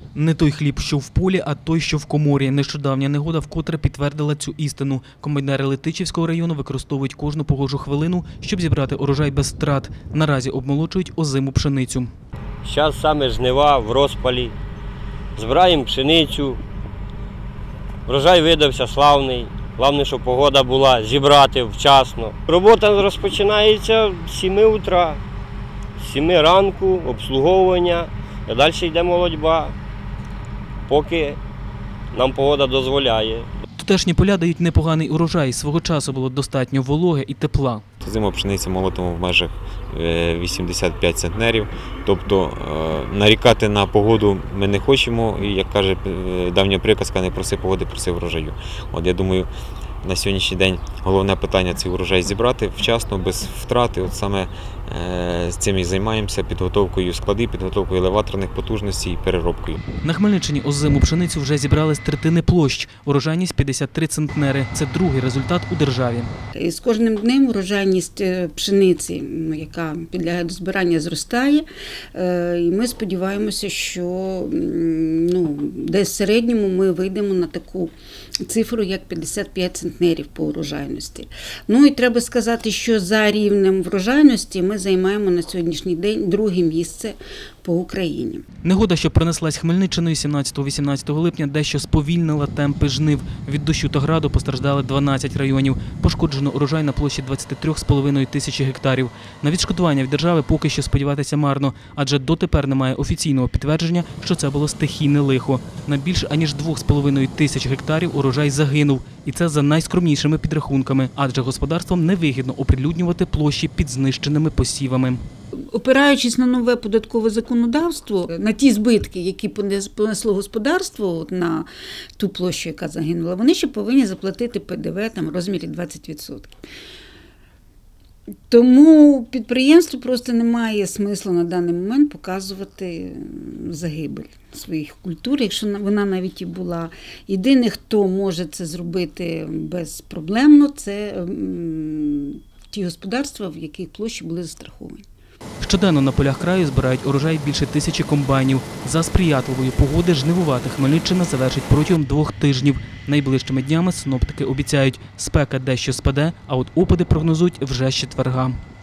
Не той хліб, що в полі, а той, що в коморі. Нещодавня негода вкотре підтвердила цю істину. Комбайнери Летичівського району використовують кожну погожу хвилину, щоб зібрати урожай без втрат. Наразі обмолочують озиму пшеницю. Зараз саме жнива в розпалі. Збираємо пшеницю. Врожай видався славний. Головне, щоб погода була, зібрати вчасно. Робота розпочинається з 7 утра, з 7 ранку, обслуговування, а далі йде молодьба, поки нам погода дозволяє. Тутешні поля дають непоганий урожай. Свого часу було достатньо вологи і тепла. Зиму пшениці молотимо в межах 85 центнерів. Тобто нарікати на погоду ми не хочемо. І, як каже давня приказка, не проси погоди, проси врожаю. От я думаю, на сьогоднішній день головне питання – цей урожай зібрати вчасно, без втрати. От саме з цим і займаємося, підготовкою складів, підготовкою елеваторних потужностей і переробкою. На Хмельниччині озиму пшеницю вже зібрали з третини площ. Урожайність 53 центнери. Це другий результат у державі. І з кожним днем урожайність пшениці, яка підлягає до збирання, зростає. І ми сподіваємося, що десь в середньому ми вийдемо на таку цифру, як 55 центнерів по урожайності. І треба сказати, що за рівнем врожайності ми займаємо на сьогоднішній день друге місце по Україні. Негода, що пронеслась Хмельниччиною 17-18 липня, дещо сповільнила темпи жнив. Від дощу та граду постраждали 12 районів. Пошкоджено урожай на площі 23,5 тисячі гектарів. На відшкодування від держави поки що сподіватися марно, адже дотепер немає офіційного підтвердження, що це було стихійне лихо. На більш аніж 2,5 тисяч гектарів урожай загинув. І це за найскромнішими підрахунками, адже господарствам невигідно оприлюднювати площі під знищеними посівами. Опираючись на нове податкове законодавство, на ті збитки, які понесло господарство на ту площу, яка загинула, вони ще повинні заплатити ПДВ в розмірі 20%. Тому підприємству просто немає смислу на даний момент показувати загибель своїх культур, якщо вона навіть і була. Єдине, хто може це зробити безпроблемно, це ті господарства, в яких площі були застраховані. Щоденно на полях краю збирають урожай більше 1000 комбайнів. За сприятливої погоди жнивувати Хмельниччина завершить протягом 2 тижнів. Найближчими днями синоптики обіцяють, спека дещо спаде, а от опади прогнозують вже з четверга.